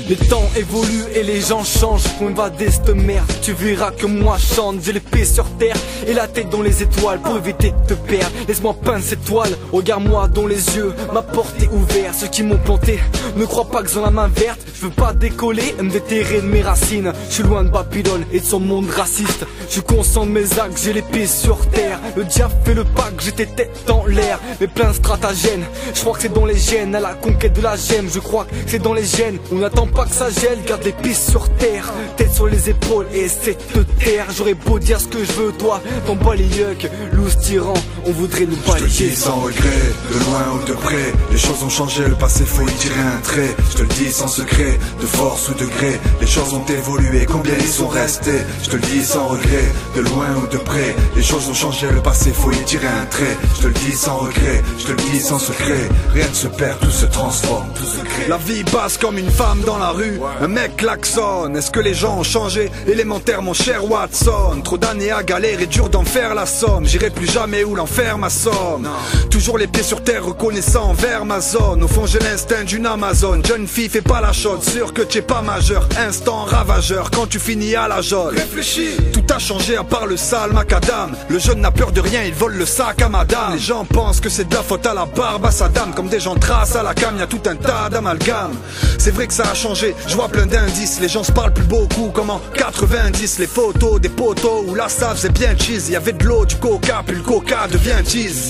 Les temps évoluent et les gens changent. On va de cette merde, tu verras que moi chante. J'ai les pieds sur terre et la tête dans les étoiles pour éviter de te perdre. Laisse-moi peindre cette toile, regarde-moi dans les yeux, ma porte est ouverte. Ceux qui m'ont planté ne croient pas que j'ai la main verte. Je veux pas décoller, me déterrer de mes racines. Je suis loin de Babylone et de son monde raciste. Je suis conscient de mes actes, j'ai les pieds sur terre. Le diable fait le pacte, j'étais tête en l'air. Mais plein de stratagèmes, je crois que c'est dans les gènes. À la conquête de la gemme, je crois que c'est dans les gènes. On n'attend pas que ça gèle, garde les pieds sur terre. Tête sur les épaules et essaie de te taire. J'aurais beau dire ce que je veux, toi, t'en bats les yucks. Loose tyran, on voudrait nous balayer. Je te le dis sans regret, de loin ou de près. Les choses ont changé, le passé faut y tirer un trait. Je te le dis sans secret, de force ou de gré. Les choses ont évolué, combien ils sont restés. Je te le dis sans regret, de loin ou de près. Les choses ont changé, le passé faut y tirer un trait. Je te le dis sans regret, je te le dis sans secret. Rien ne se perd, tout se transforme, tout se crée. La vie passe comme une femme dans la rue, un mec klaxonne. Est-ce que les gens ont changé? Élémentaire mon cher Watson. Trop d'années à galérer, dur d'en faire la somme. J'irai plus jamais où l'enfer m'assomme. Toujours les pieds sur terre, reconnaissant envers ma zone. Au fond j'ai l'instinct d'une Amazone. Jeune fille, fais pas la chaude, sûr que t'es pas majeur. Instant ravageur, quand tu finis à la jaune. Réfléchis, tout a changé à part le sale macadam. Le jeune n'a peur de rien, il vole le sac à madame. Les gens pensent que c'est de la faute à la barbe à sa dame. Comme des gens tracent à la cam, y'a tout un tas d'amalgames. C'est vrai que ça a changé, je vois plein d'indices. Les gens se parlent plus beaucoup, comme en 90. Les photos des poteaux où la save c'est bien cheese. Y'avait de l'eau, du coca, puis le coca devient cheese.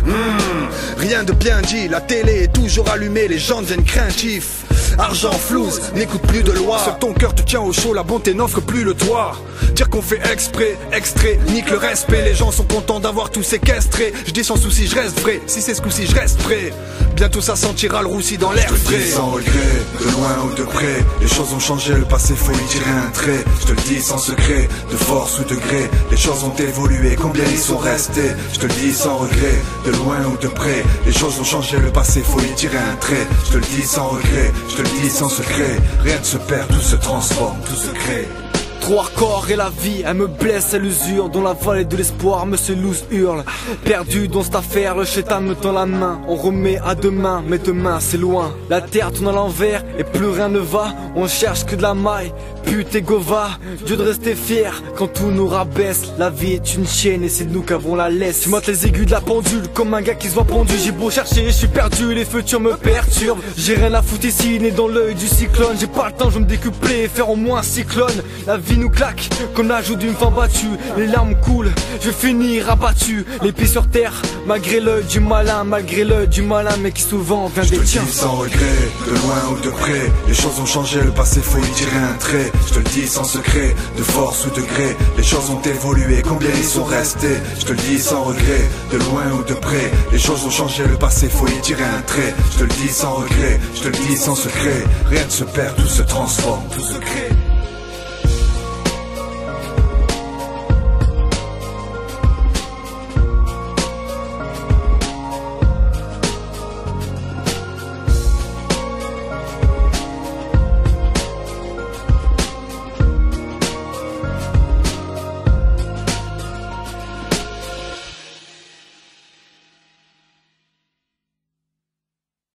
Rien de bien dit, la télé est toujours allumée, les gens deviennent craintifs. Argent flouze, n'écoute plus de loi. Seul ton cœur te tient au chaud, la bonté n'offre plus le toit. Dire qu'on fait exprès, extrait, nique le respect. Les gens sont contents d'avoir tout séquestré. Je dis sans souci, je reste vrai, si c'est ce coup-ci, je reste prêt. Bientôt ça sentira le roussi dans l'air frais. Je te le dis sans regret, de loin ou de près. Les choses ont changé, le passé faut y tirer un trait. Je te le dis sans secret, de force ou de gré. Les choses ont évolué, combien ils sont restés. Je te le dis sans regret, de loin ou de près. Les choses ont changé, le passé faut y tirer un trait. Je te le dis sans regret, je te le dis sans secret. Rien ne se perd, tout se transforme, tout se crée. Trop hardcore et la vie, elle me blesse à l'usure. Dans la vallée de l'espoir, monsieur Loose hurle. Perdu dans cette affaire, le chétan me tend la main. On remet à demain, mais demain c'est loin. La terre tourne à l'envers et plus rien ne va. On cherche que de la maille, pute et gova. Dieu de rester fier quand tout nous rabaisse. La vie est une chaîne et c'est nous qui avons la laisse. Tu montes les aigus de la pendule comme un gars qui se voit pendu. J'ai beau chercher, je suis perdu, les futurs me perturbent. J'ai rien à foutre ici, né dans l'œil du cyclone. J'ai pas le temps, je vais me décupler et faire au moins un cyclone. La vie nous claque comme la joue d'une femme battue. Les larmes coulent, je vais finir abattu. Les pieds sur terre, malgré l'œil du malin. Malgré l'œil du malin, mais qui souvent vient des tiens. Je te le dis sans regret, de loin ou de près. Les choses ont changé, le passé faut y tirer un trait. Je te le dis sans secret, de force ou de gré. Les choses ont évolué, combien ils sont restés. Je te le dis sans regret, de loin ou de près. Les choses ont changé, le passé faut y tirer un trait. Je te le dis sans regret, je te le dis sans secret. Rien ne se perd, tout se transforme, tout se crée.